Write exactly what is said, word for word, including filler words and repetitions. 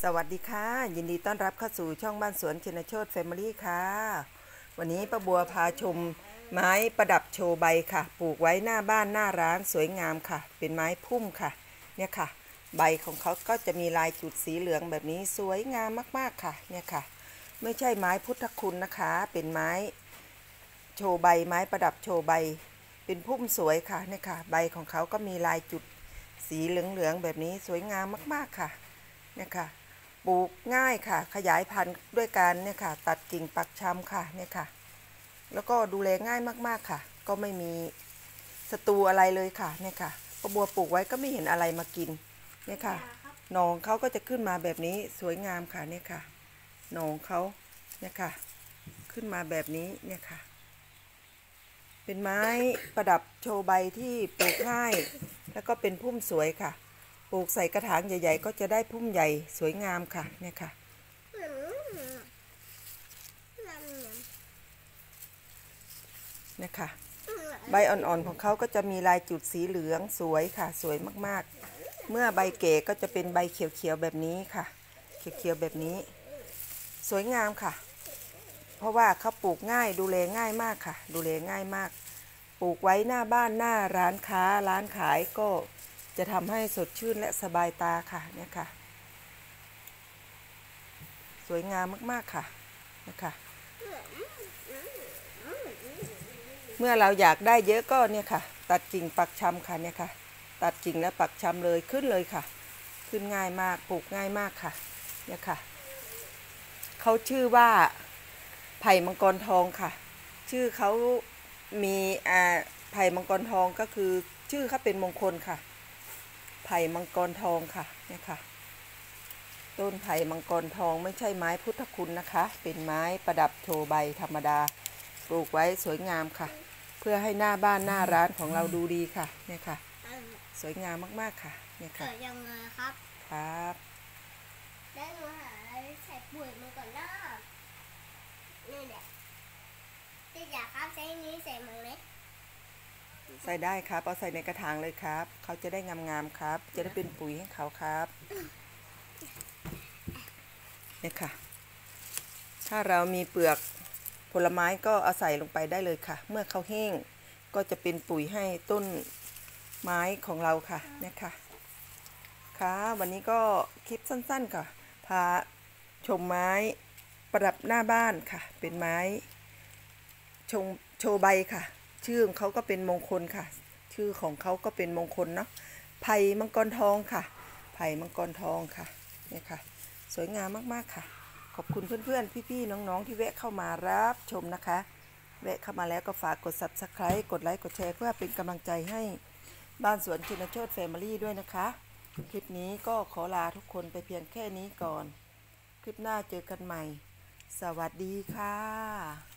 สวัสดีค่ะยินดีต้อนรับเข้าสู่ช่องบ้านสวนชินโชติแฟมิลี่ค่ะวันนี้ป้าบัวพาชมไม้ประดับโชว์ใบค่ะปลูกไว้หน้าบ้านหน้าร้านสวยงามค่ะเป็นไม้พุ่มค่ะเนี่ยค่ะใบของเขาก็จะมีลายจุดสีเหลืองแบบนี้สวยงามมากๆค่ะเนี่ยค่ะไม่ใช่ไม้พุทธคุณนะคะเป็นไม้โชว์ใบไม้ประดับโชว์ใบเป็นพุ่มสวยค่ะเนี่ยค่ะใบของเขาก็มีลายจุดสีเหลืองๆแบบนี้สวยงามมากๆค่ะเนี่ยค่ะปลูกง่ายค่ะขยายพันธุ์ด้วยการเนี่ยค่ะตัดกิ่งปักชำค่ะเนี่ยค่ะแล้วก็ดูแลง่ายมากๆค่ะก็ไม่มีศัตรูอะไรเลยค่ะเนี่ยค่ะป้าบัวปลูกไว้ก็ไม่เห็นอะไรมากินเนี่ยค่ะหนองเขาก็จะขึ้นมาแบบนี้สวยงามค่ะเนี่ยค่ะหนองเขาเนี่ยค่ะขึ้นมาแบบนี้เนี่ยค่ะเป็นไม้ประดับโชว์ใบที่ปลูกง่ายแล้วก็เป็นพุ่มสวยค่ะปลูกใส่กระถางใหญ่ๆก็จะได้พุ่มใหญ่สวยงามค่ะเนี่ยค่ะเนี่ยค่ะใบอ่อนๆของเขาก็จะมีลายจุดสีเหลืองสวยค่ะสวยมากๆเมื่อใบเก๋ก็จะเป็นใบเขียวๆแบบนี้ค่ะเขียวๆแบบนี้สวยงามค่ะเพราะว่าเขาปลูกง่ายดูแลง่ายมากค่ะดูแลง่ายมากปลูกไว้หน้าบ้านหน้าร้านค้าร้านขายก็จะทำให้สดชื่นและสบายตาค่ะเนี่ยค่ะสวยงามมากๆค่ะนะคะเมื่อเราอยากได้เยอะก็เนี่ยค่ะตัดกิ่งปักชำค่ะเนี่ยค่ะตัดกิ่งและปักชำเลยขึ้นเลยค่ะขึ้นง่ายมากปลูกง่ายมากค่ะเนี่ยค่ะเขาชื่อว่าไผ่มังกรทองค่ะชื่อเขามีอ่าไผ่มังกรทองก็คือชื่อเขาเป็นมงคลค่ะไผ่มังกรทองค่ะเนี่ยค่ะต้นไผ่มังกรทองไม่ใช่ไม้พุทธคุณนะคะเป็นไม้ประดับโชว์ใบธรรมดาปลูกไว้สวยงามค่ะเพื่อให้หน้าบ้านหน้าร้านของเราดูดีค่ะเนี่ยค่ะสวยงามมากๆค่ะเนี่ยค่ะยังไงครับครับได้หนูหาอะไรใส่ปุ๋ยมาก่อนนะนี่แหละที่อยากครับใส่นี้ใส่มั้งไหมใส่ได้ครับเอาใส่ในกระถางเลยครับเขาจะได้งามๆครับจะได้เป็นปุ๋ยให้เขาครับเนี่ยค่ะถ้าเรามีเปลือกผลไม้ก็เอาใส่ลงไปได้เลยค่ะเมื่อเขาแห้งก็จะเป็นปุ๋ยให้ต้นไม้ของเราค่ะเนี่ยค่ะค่ะวันนี้ก็คลิปสั้นๆค่ะพาชมไม้ประดับหน้าบ้านค่ะเป็นไม้ชงโชว์ใบค่ะชื่อของเขาก็เป็นมงคลค่ะชื่อของเขาก็เป็นมงคลเนาะไผ่มังกรทองค่ะไผ่มังกรทองค่ะเนี่ยค่ะสวยงามมากๆค่ะขอบคุณเพื่อนๆพี่ๆน้องๆที่แวะเข้ามารับชมนะคะแวะเข้ามาแล้วก็ฝากกด ซับสไครบ์ กดไลค์กดแชร์เพื่อเป็นกำลังใจให้บ้านสวนชินโชติแฟมิลี่ด้วยนะคะคลิปนี้ก็ขอลาทุกคนไปเพียงแค่นี้ก่อนคลิปหน้าเจอกันใหม่สวัสดีค่ะ